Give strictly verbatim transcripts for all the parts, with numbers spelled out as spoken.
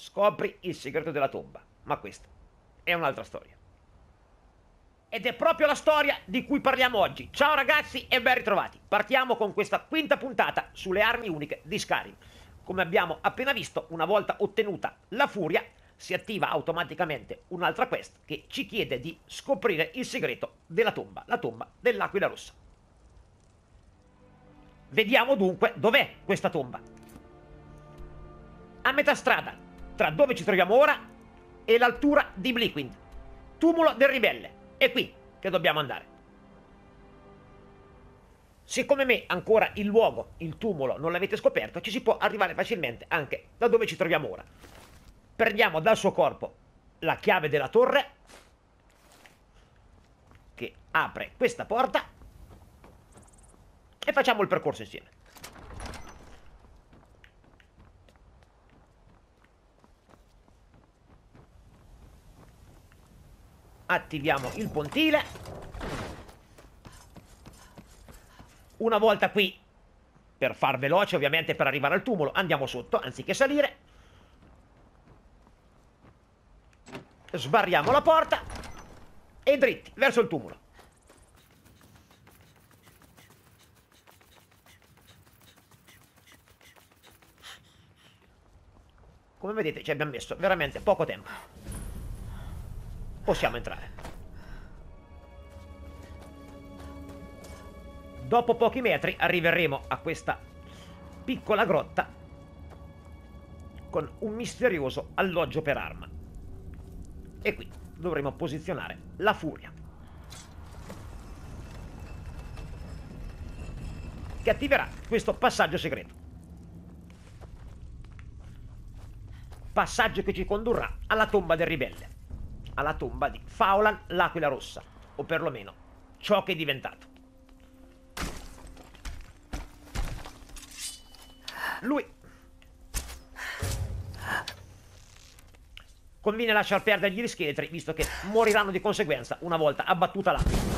scopri il segreto della tomba, ma questa è un'altra storia. Ed è proprio la storia di cui parliamo oggi. Ciao ragazzi e ben ritrovati. Partiamo con questa quinta puntata sulle armi uniche di Skyrim. Come abbiamo appena visto, una volta ottenuta la furia, si attiva automaticamente un'altra quest che ci chiede di scoprire il segreto della tomba, la tomba dell'Aquila Rossa. Vediamo dunque dov'è questa tomba. A metà strada tra dove ci troviamo ora e l'altura di Blickwind, tumulo del ribelle. È qui che dobbiamo andare. Se come me ancora il luogo, il tumulo, non l'avete scoperto, ci si può arrivare facilmente anche da dove ci troviamo ora. Prendiamo dal suo corpo la chiave della torre che apre questa porta e facciamo il percorso insieme. Attiviamo il pontile. Una volta qui, per far veloce ovviamente, per arrivare al tumulo, andiamo sotto anziché salire. Sbarriamo la porta e dritti verso il tumulo. Come vedete ci abbiamo messo veramente poco tempo. Possiamo entrare. Dopo pochi metri arriveremo a questa piccola grotta con un misterioso alloggio per arma. E qui dovremo posizionare la furia, che attiverà questo passaggio segreto. Passaggio che ci condurrà alla tomba del ribelle, alla tomba di Faulan l'Aquila Rossa, o perlomeno ciò che è diventato. Lui conviene lasciar perdere gli scheletri, visto che moriranno di conseguenza una volta abbattuta l'aquila.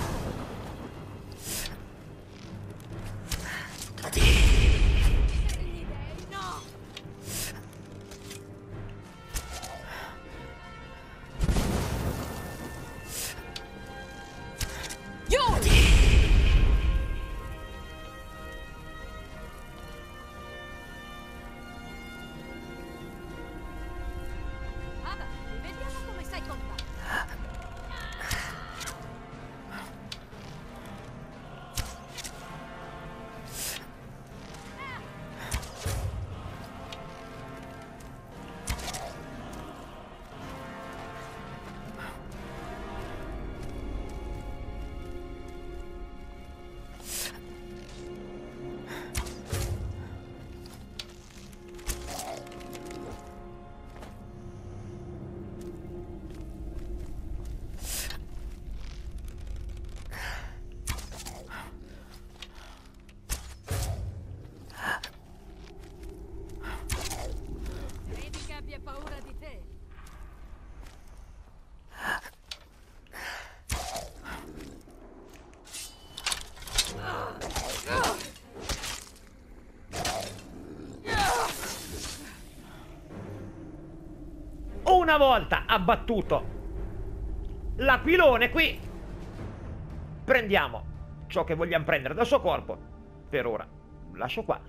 Una volta abbattuto l'aquilone qui, prendiamo ciò che vogliamo prendere dal suo corpo. Per ora lascio qua.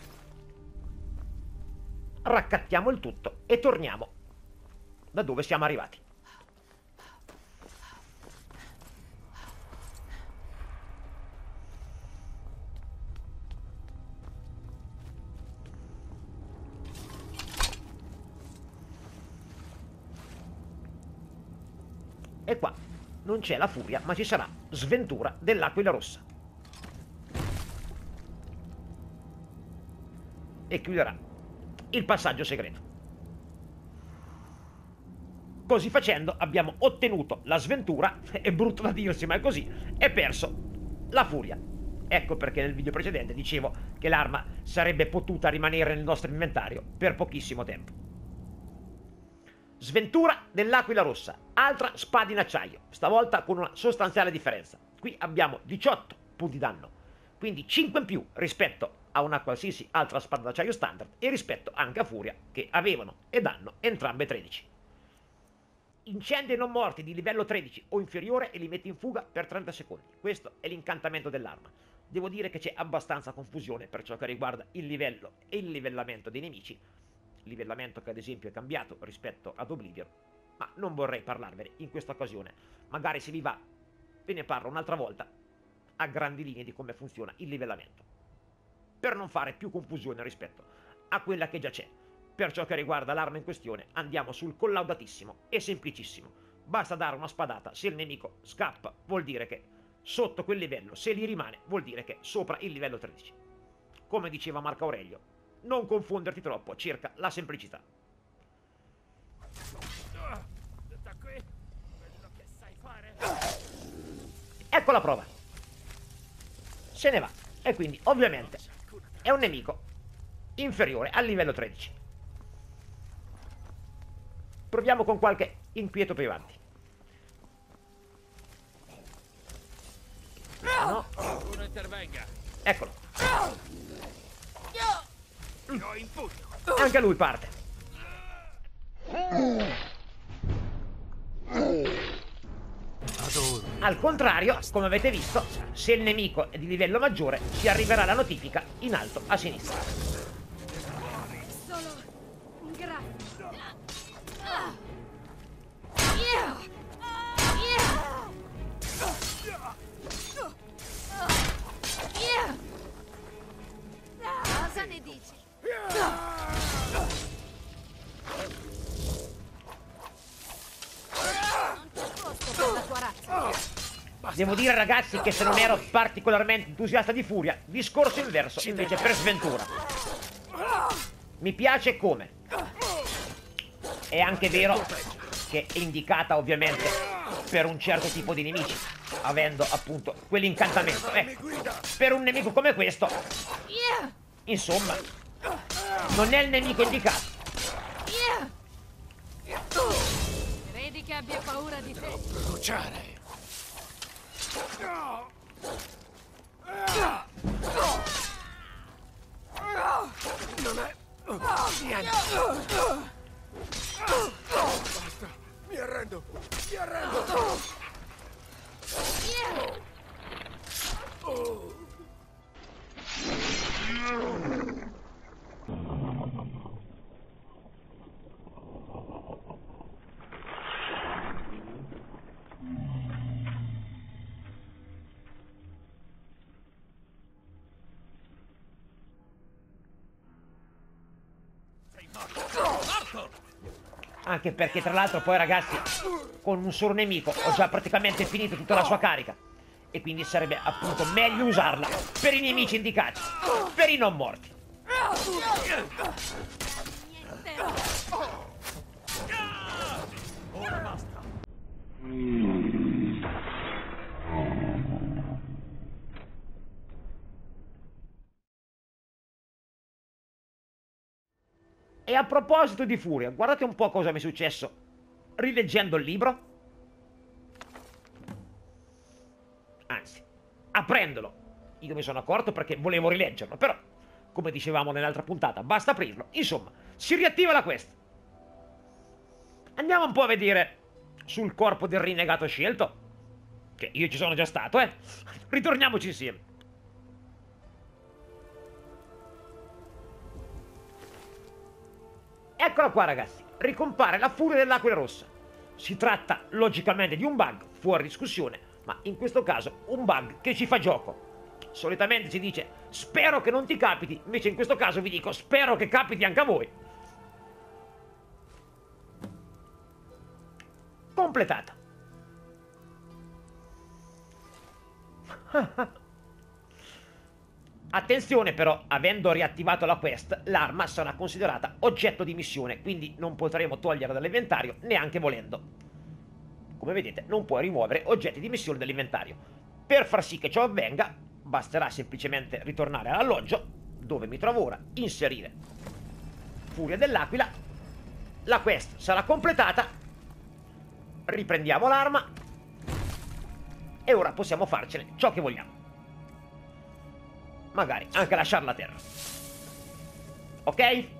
Raccattiamo il tutto e torniamo da dove siamo arrivati. E qua non c'è la furia, ma ci sarà sventura dell'Aquila Rossa. E chiuderà il passaggio segreto. Così facendo abbiamo ottenuto la sventura, è brutto da dirsi ma è così, e perso la furia. Ecco perché nel video precedente dicevo che l'arma sarebbe potuta rimanere nel nostro inventario per pochissimo tempo. Sventura dell'Aquila Rossa, altra spada in acciaio, stavolta con una sostanziale differenza. Qui abbiamo diciotto punti danno, quindi cinque in più rispetto a una qualsiasi altra spada d'acciaio standard e rispetto anche a Furia, che avevano ed hanno entrambe tredici. Incendi e non morti di livello tredici o inferiore e li metti in fuga per trenta secondi. Questo è l'incantamento dell'arma. Devo dire che c'è abbastanza confusione per ciò che riguarda il livello e il livellamento dei nemici, livellamento che ad esempio è cambiato rispetto ad Oblivion, ma non vorrei parlarvene in questa occasione. Magari se vi va ve ne parlo un'altra volta a grandi linee di come funziona il livellamento, per non fare più confusione rispetto a quella che già c'è. Per ciò che riguarda l'arma in questione andiamo sul collaudatissimo e semplicissimo. Basta dare una spadata, se il nemico scappa vuol dire che sotto quel livello, se li rimane vuol dire che sopra il livello tredici. Come diceva Marco Aurelio, non confonderti troppo circa la semplicità. Ecco la prova. Se ne va. E quindi ovviamente è un nemico inferiore al livello tredici. Proviamo con qualche inquieto più avanti. No. Uno intervenga. Eccolo. Anche lui parte. Al contrario, come avete visto, se il nemico è di livello maggiore, ci arriverà la notifica in alto a sinistra. Solo un grazie. Cosa ne dici? Non c'è posto per la tua razza. Devo dire ragazzi che se non ero particolarmente entusiasta di Furia, discorso inverso invece per sventura. Mi piace come. È anche vero che è indicata ovviamente per un certo tipo di nemici, avendo appunto quell'incantamento. Eh, per un nemico come questo, insomma, non è il nemico indicato. Credi che abbia paura di te? Bruciare. Non è niente. Basta. Mi arrendo. Mi arrendo. Oh. Anche perché tra l'altro poi ragazzi, con un solo nemico ho già praticamente finito tutta la sua carica, e quindi sarebbe appunto meglio usarla per i nemici indicati, per i non morti. Ora basta. E a proposito di Furia, guardate un po' cosa mi è successo rileggendo il libro. Anzi, aprendolo. Io mi sono accorto perché volevo rileggerlo, però, come dicevamo nell'altra puntata, basta aprirlo. Insomma, si riattiva la quest. Andiamo un po' a vedere sul corpo del rinnegato scelto, che io ci sono già stato, eh. Ritorniamoci insieme. Eccola qua ragazzi, ricompare la furia dell'Aquila Rossa. Si tratta logicamente di un bug, fuori discussione, ma in questo caso un bug che ci fa gioco. Solitamente si dice spero che non ti capiti, invece in questo caso vi dico spero che capiti anche a voi. Completata. Attenzione però, avendo riattivato la quest, l'arma sarà considerata oggetto di missione, quindi non potremo toglierla dall'inventario neanche volendo. Come vedete, non puoi rimuovere oggetti di missione dall'inventario. Per far sì che ciò avvenga, basterà semplicemente ritornare all'alloggio, dove mi trovo ora, inserire Furia dell'Aquila, la quest sarà completata, riprendiamo l'arma e ora possiamo farcene ciò che vogliamo. magari anche lasciarla a terra. Ok?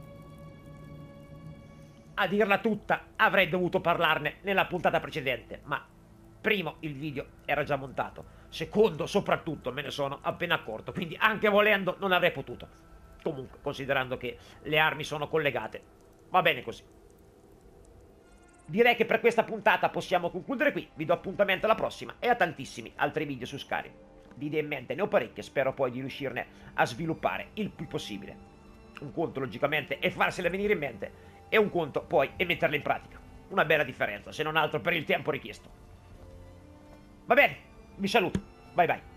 A dirla tutta, avrei dovuto parlarne nella puntata precedente, ma primo, il video era già montato, secondo, soprattutto, me ne sono appena accorto, quindi anche volendo non avrei potuto. Comunque, considerando che le armi sono collegate, va bene così. Direi che per questa puntata possiamo concludere qui, vi do appuntamento alla prossima e a tantissimi altri video su Skyrim. Di idee in mente ne ho parecchie, spero poi di riuscirne a sviluppare il più possibile. Un conto, logicamente, è farsele venire in mente, e un conto poi è metterle in pratica. Una bella differenza, se non altro per il tempo richiesto. Va bene, vi saluto, bye bye.